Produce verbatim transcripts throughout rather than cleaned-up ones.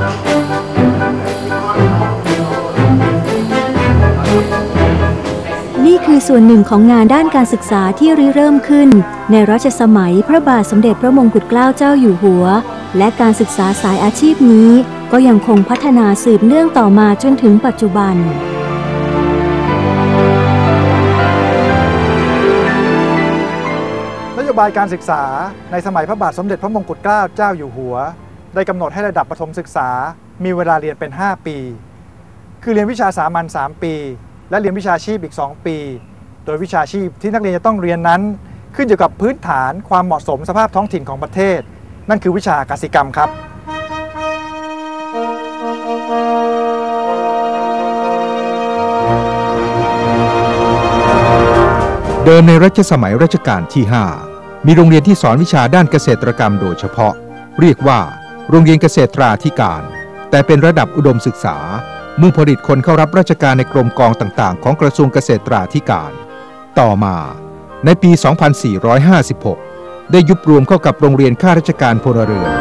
นี่คือส่วนหนึ่งของงานด้านการศึกษาที่ริเริ่มขึ้นในรัชสมัยพระบาทสมเด็จพระมงกุฎเกล้าเจ้าอยู่หัวและการศึกษาสายอาชีพนี้ก็ยังคงพัฒนาสืบเนื่องต่อมาจนถึงปัจจุบันนโยบายการศึกษาในสมัยพระบาทสมเด็จพระมงกุฎเกล้าเจ้าอยู่หัวได้กำหนดให้ระดับประถมศึกษามีเวลาเรียนเป็นห้าปีคือเรียนวิชาสามัญสามปีและเรียนวิชาชีพอีกสองปีโดยวิชาชีพที่นักเรียนจะต้องเรียนนั้นขึ้นอยู่กับพื้นฐานความเหมาะสมสภาพท้องถิ่นของประเทศนั่นคือวิชากสิกรรมครับเดิมในรัชสมัยรัชกาลที่ห้ามีโรงเรียนที่สอนวิชาด้านเกษตรกรรมโดยเฉพาะเรียกว่าโรงเรียนเกษตราธิการแต่เป็นระดับอุดมศึกษามุ่งผลิตคนเข้ารับราชการในกรมกองต่างๆของกระทรวงเกษตราธิการต่อมาในปี สองพันสี่ร้อยห้าสิบหก ได้ยุบรวมเข้ากับโรงเรียนข้าราชการพลเรือน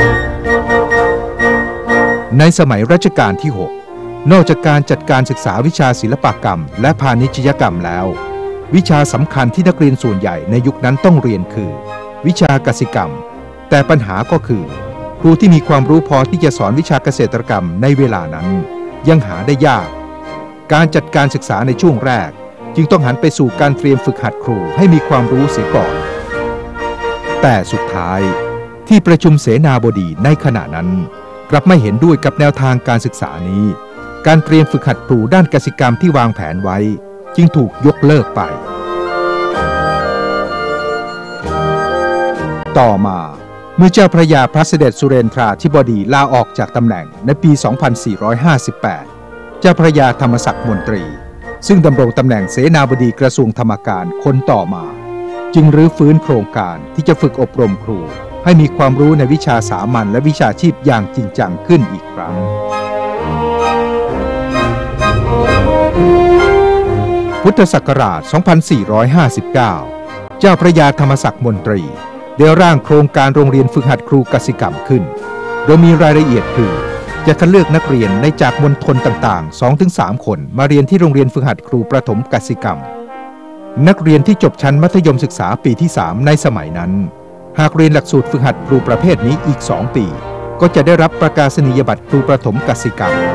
ในสมัยรัชกาลที่หกนอกจากการจัดการศึกษาวิชาศิลปกรรมและพาณิชยกรรมแล้ววิชาสำคัญที่นักเรียนส่วนใหญ่ในยุคนั้นต้องเรียนคือวิชากสิกรรมแต่ปัญหาก็คือครูที่มีความรู้พอที่จะสอนวิชาเกษตรกรรมในเวลานั้นยังหาได้ยากการจัดการศึกษาในช่วงแรกจึงต้องหันไปสู่การเตรียมฝึกหัดครูให้มีความรู้เสียก่อนแต่สุดท้ายที่ประชุมเสนาบดีในขณะนั้นกลับไม่เห็นด้วยกับแนวทางการศึกษานี้การเตรียมฝึกหัดครูด้านกสิกรรมที่วางแผนไว้จึงถูกยกเลิกไปต่อมาเมื่อเจ้าพระยาพระเสด็จสุเรนทราธิบดีลาออกจากตำแหน่งในปี สองพันสี่ร้อยห้าสิบแปด เจ้าพระยาธรรมศักดิ์มนตรีซึ่งดำรงตำแหน่งเสนาบดีกระทรวงธรรมการคนต่อมาจึงรื้อฟื้นโครงการที่จะฝึกอบรมครูให้มีความรู้ในวิชาสามัญและวิชาชีพอย่างจริงจังขึ้นอีกครั้งพุทธศักราช สองพันสี่ร้อยห้าสิบเก้า เจ้าพระยาธรรมศักดิ์มนตรีได้ร่างโครงการโรงเรียนฝึกหัดครูกสิกรรมขึ้นโดยมีรายละเอียดคือจะคัดเลือกนักเรียนในจากมณฑลต่างๆ สองถึงสาม คนมาเรียนที่โรงเรียนฝึกหัดครูประถมกสิกรรมนักเรียนที่จบชั้นมัธยมศึกษาปีที่สามในสมัยนั้นหากเรียนหลักสูตรฝึกหัดครูประเภทนี้อีกสองปีก็จะได้รับประกาศนียบัตรครูประถมกสิกรรม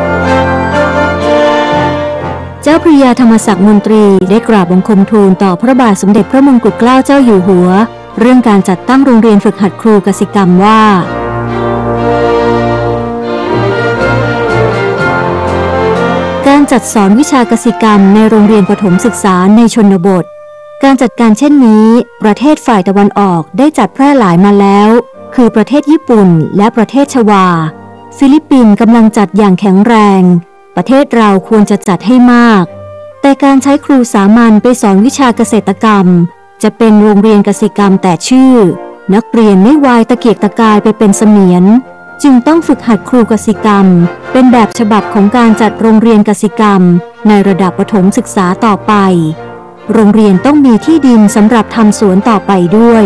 เจ้าพระยาธรรมศักดิ์มนตรีได้กราบบังคมทูลต่อพระบาทสมเด็จพระมงกุฎเกล้าเจ้าอยู่หัวเรื่องการจัดตั้งโรงเรียนฝึกหัดครูกสิกรรมว่าการจัดสอนวิชากสิกรรมในโรงเรียนประถมศึกษาในชนบทการจัดการเช่นนี้ประเทศฝ่ายตะวันออกได้จัดแพร่หลายมาแล้วคือประเทศญี่ปุ่นและประเทศชวาฟิลิปปินส์กำลังจัดอย่างแข็งแรงประเทศเราควรจะจัดให้มากแต่การใช้ครูสามัญไปสอนวิชาเกษตรกรรมจะเป็นโรงเรียนกสิกรรมแต่ชื่อนักเรียนไม่วายตะเกียกตะกายไปเป็นเสมียนจึงต้องฝึกหัดครูกสิกรรมเป็นแบบฉบับของการจัดโรงเรียนกสิกรรมในระดับประถมศึกษาต่อไปโรงเรียนต้องมีที่ดินสำหรับทำสวนต่อไปด้วย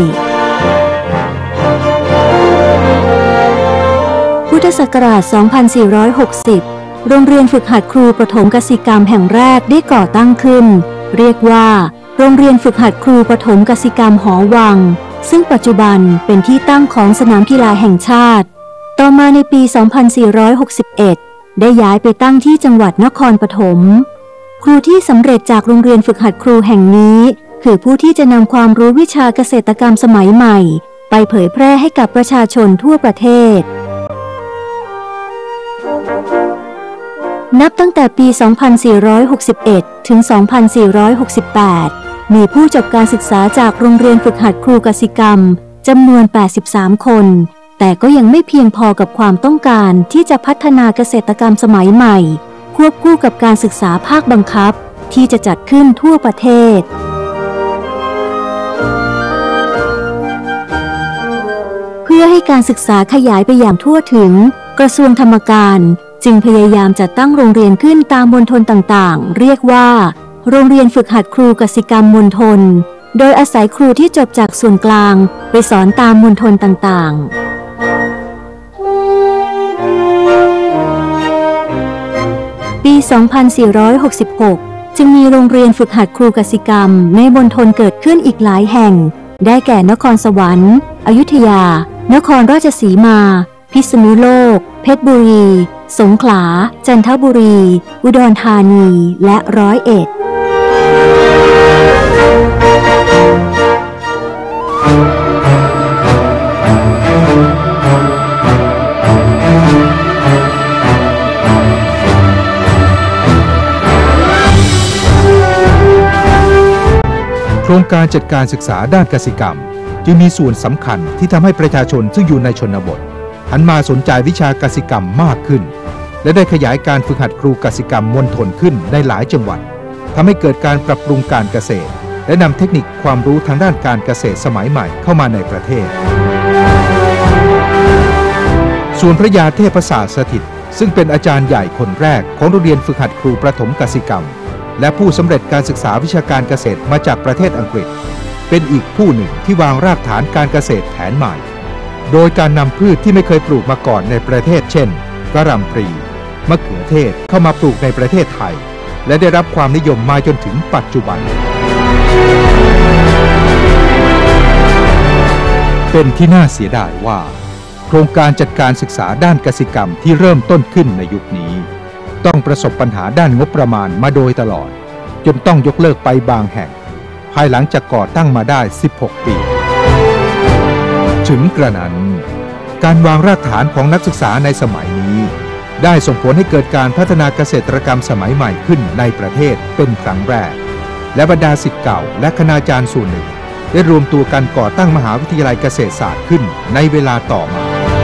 พุทธศักราช สองพันสี่ร้อยหกสิบ โรงเรียนฝึกหัดครูประถมกสิกรรมแห่งแรกได้ก่อตั้งขึ้นเรียกว่าโรงเรียนฝึกหัดครูประถมกสิกรรมหอวังซึ่งปัจจุบันเป็นที่ตั้งของสนามกีฬาแห่งชาติต่อมาในปี สองพันสี่ร้อยหกสิบเอ็ด ได้ย้ายไปตั้งที่จังหวัดนครปฐมครูที่สำเร็จจากโรงเรียนฝึกหัดครูแห่งนี้คือผู้ที่จะนำความรู้วิชาเกษตรกรรมสมัยใหม่ไปเผยแพร่ให้กับประชาชนทั่วประเทศนับตั้งแต่ปี สองพันสี่ร้อยหกสิบเอ็ด ถึง สองพันสี่ร้อยหกสิบแปด มีผู้จบการศึกษาจากโรงเรียนฝึกหัดครูกสิกรรมจำนวน แปดสิบสาม คนแต่ก็ยังไม่เพียงพอกับความต้องการที่จะพัฒนาเกษตรกรรมสมัยใหม่ควบคู่กับการศึกษาภาคบังคับที่จะจัดขึ้นทั่วประเทศเพื่อให้การศึกษาขยายไปอย่างทั่วถึงกระทรวงธรรมการจึงพยายามจัดตั้งโรงเรียนขึ้นตามมณฑลต่างๆเรียกว่าโรงเรียนฝึกหัดครูกสิกรรมมณฑลโดยอาศัยครูที่จบจากส่วนกลางไปสอนตามมณฑลต่างๆสองพันสี่ร้อยหกสิบหก จึงมีโรงเรียนฝึกหัดครูกสิกรรมในมณฑลเกิดขึ้นอีกหลายแห่งได้แก่นครสวรรค์อยุธยานครราชสีมาพิษณุโลกเพชรบุรีสงขลาจันทบุรีอุดรธานีและร้อยเอ็ดโครงการจัดการศึกษาด้านกสิกรรมจึงมีส่วนสำคัญที่ทำให้ประชาชนซึ่งอยู่ในชนบทหันมาสนใจวิชากสิกรรมมากขึ้นและได้ขยายการฝึกหัดครูกสิกรรมมณฑลขึ้นในหลายจังหวัดทำให้เกิดการปรับปรุงการเกษตรและนำเทคนิคความรู้ทางด้านการเกษตรสมัยใหม่เข้ามาในประเทศส่วนพระยาเทพศาสตร์สถิตซึ่งเป็นอาจารย์ใหญ่คนแรกของโรงเรียนฝึกหัดครูประถมกสิกรรมและผู้สำเร็จการศึกษาวิชาการเกษตรมาจากประเทศอังกฤษเป็นอีกผู้หนึ่งที่วางรากฐานการเกษตรแผนใหม่โดยการนำพืชที่ไม่เคยปลูกมาก่อนในประเทศเช่นกะหล่ำปลีมะเขือเทศเข้ามาปลูกในประเทศไทยและได้รับความนิยมมาจนถึงปัจจุบันเป็นที่น่าเสียดายว่าโครงการจัดการศึกษาด้านกสิกรรมที่เริ่มต้นขึ้นในยุคนี้ต้องประสบปัญหาด้านงบประมาณมาโดยตลอดจนต้องยกเลิกไปบางแห่งภายหลังจากก่อตั้งมาได้สิบหกปีถึงกระนั้นการวางรากฐานของนักศึกษาในสมัยนี้ได้ส่งผลให้เกิดการพัฒนาเกษตรกรรมสมัยใหม่ขึ้นในประเทศเป็นครั้งแรกและบรรดาศิษย์เก่าและคณาจารย์ส่วนหนึ่งได้รวมตัวกันก่อตั้งมหาวิทยาลัยเกษตรศาสตร์ขึ้นในเวลาต่อม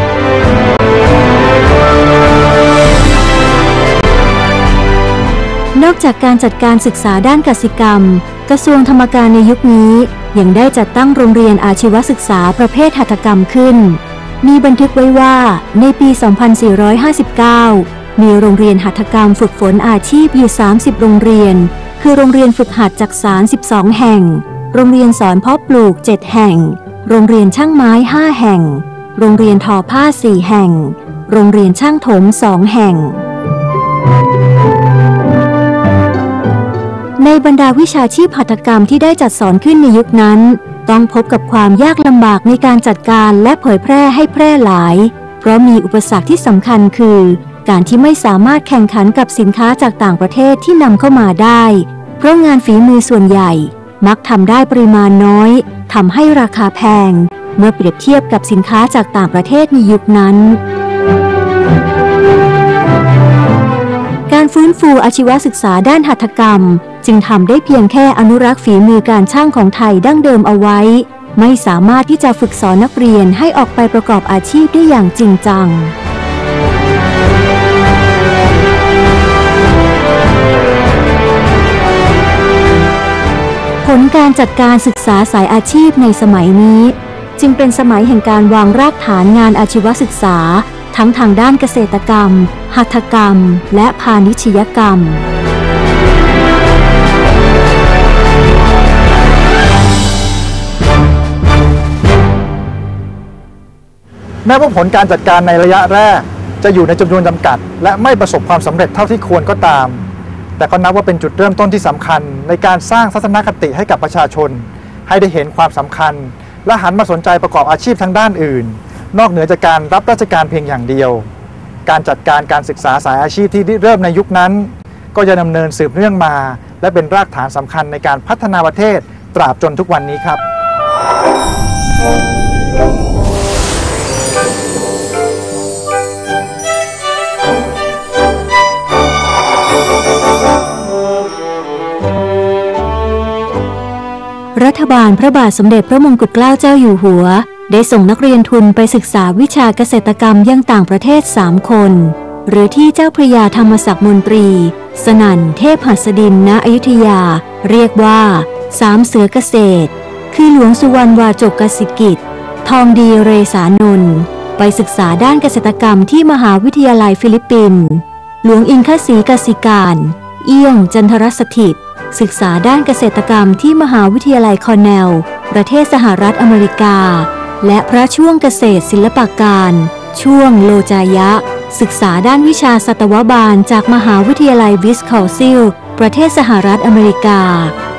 านอกจากการจัดการศึกษาด้านกสิกรรมกระทรวงธรรมการในยุคนี้ยังได้จัดตั้งโรงเรียนอาชีวศึกษาประเภทหัตถกรรมขึ้นมีบันทึกไว้ว่าในปี สองพันสี่ร้อยห้าสิบเก้า มีโรงเรียนหัตถกรรมฝึกฝนอาชีพอยู่ สามสิบ โรงเรียนคือโรงเรียนฝึกหัดจักสาน สิบสอง แห่งโรงเรียนสอนเพาะปลูก เจ็ด แห่งโรงเรียนช่างไม้ ห้า แห่งโรงเรียนทอผ้า สี่ แห่งโรงเรียนช่างถม สอง แห่งในบรรดาวิชาชีพหัตถกรรมที่ได้จัดสอนขึ้นในยุคนั้นต้องพบกับความยากลำบากในการจัดการและเผยแพร่ให้แพร่หลายเพราะมีอุปสรรคที่สำคัญคือการที่ไม่สามารถแข่งขันกับสินค้าจากต่างประเทศที่นำเข้ามาได้เพราะงานฝีมือส่วนใหญ่มักทำได้ปริมาณน้อยทำให้ราคาแพงเมื่อเปรียบเทียบกับสินค้าจากต่างประเทศในยุคนั้นการฟื้นฟูอาชีวศึกษาด้านหัตถกรรมจึงทำได้เพียงแค่อนุรักษ์ฝีมือการช่างของไทยดั้งเดิมเอาไว้ไม่สามารถที่จะฝึกสอนนักเรียนให้ออกไปประกอบอาชีพได้อย่างจริงจังผลการจัดการศึกษาสายอาชีพในสมัยนี้จึงเป็นสมัยแห่งการวางรากฐานงานอาชีวศึกษาทั้งทางด้านเกษตรกรรมหัตถกรรมและพาณิชยกรรมแม้ว่าผลการจัดการในระยะแรกจะอยู่ในจำนวนจำกัดและไม่ประสบความสำเร็จเท่าที่ควรก็ตามแต่ก็นับว่าเป็นจุดเริ่มต้นที่สำคัญในการสร้างทัศนคติให้กับประชาชนให้ได้เห็นความสำคัญและหันมาสนใจประกอบอาชีพทางด้านอื่นนอกเหนือจากการรับราชการเพียงอย่างเดียวการจัดการการศึกษาสายอาชีพที่เริ่มในยุคนั้นก็จะดำเนินสืบเนื่องมาและเป็นรากฐานสำคัญในการพัฒนาประเทศตราบจนทุกวันนี้ครับรัฐบาลพระบาทสมเด็จพระมงกุฎเกล้าเจ้าอยู่หัวได้ส่งนักเรียนทุนไปศึกษาวิชาเกษตรกรรมยังต่างประเทศสามคนหรือที่เจ้าพระยาธรรมศักดิ์มนตรีสนั่นเทพหัสดินณอยุธยาเรียกว่าสามเสือเกษตรคือหลวงสุวรรณวาจกสิกิจทองดีเรสานนท์ไปศึกษาด้านเกษตรกรรมที่มหาวิทยาลัยฟิลิปปินส์หลวงอินทศรีกสิการเอี้ยงจันทรสถิตศึกษาด้านเกษตรกรรมที่มหาวิทยาลัยคอร์เนลประเทศสหรัฐอเมริกาและพระช่วงเกษตรศิลปาการช่วงโลจายะศึกษาด้านวิชาสัตวบาลจากมหาวิทยาลัยวิสคอนซินประเทศสหรัฐอเมริกา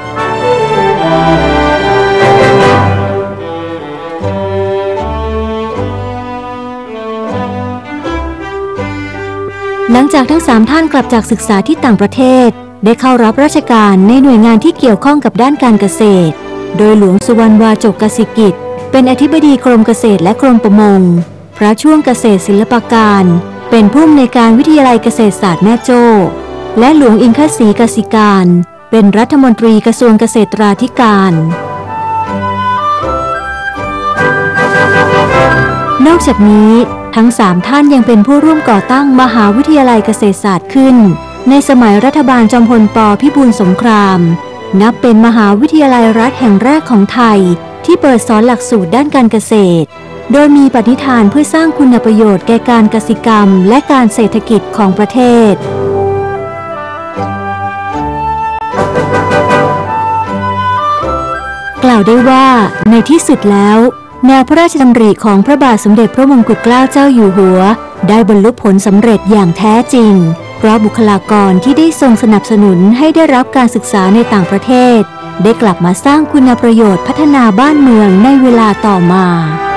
หลังจากทั้งสามท่านกลับจากศึกษาที่ต่างประเทศได้เข้ารับราชการในหน่วยงานที่เกี่ยวข้องกับด้านการเกษตรโดยหลวงสุวรรณวาจกกสิกิจเป็นอธิบดีกรมเกษตรและกรมประมงพระช่วงเกษตรศิลปาการเป็นผู้อำนวยการวิทยาลัยเกษตรศาสตร์แม่โจ้และหลวงอิงคศรีกสิการเป็นรัฐมนตรีกระทรวงเกษตราธิการนอกจากนี้ทั้งสามท่านยังเป็นผู้ร่วมก่อตั้งมหาวิทยาลัยเกษตรศาสตร์ขึ้นในสมัยรัฐบาลจอมพลป.พิบูลสงครามนับเป็นมหาวิทยาลัยรัฐแห่งแรกของไทยที่เปิดสอนหลักสูตรด้านการเกษตรโดยมีปณิธานเพื่อสร้างคุณประโยชน์แก่การเกษตรกรรมและการเศรษฐกิจของประเทศกล่าวได้ว่าในที่สุดแล้วแนวพระราชดำริของพระบาทสมเด็จพระมงกุฎเกล้าเจ้าอยู่หัวได้บรรลุผลสำเร็จอย่างแท้จริงเพราะบุคลากรที่ได้ทรงสนับสนุนให้ได้รับการศึกษาในต่างประเทศได้กลับมาสร้างคุณประโยชน์พัฒนาบ้านเมืองในเวลาต่อมา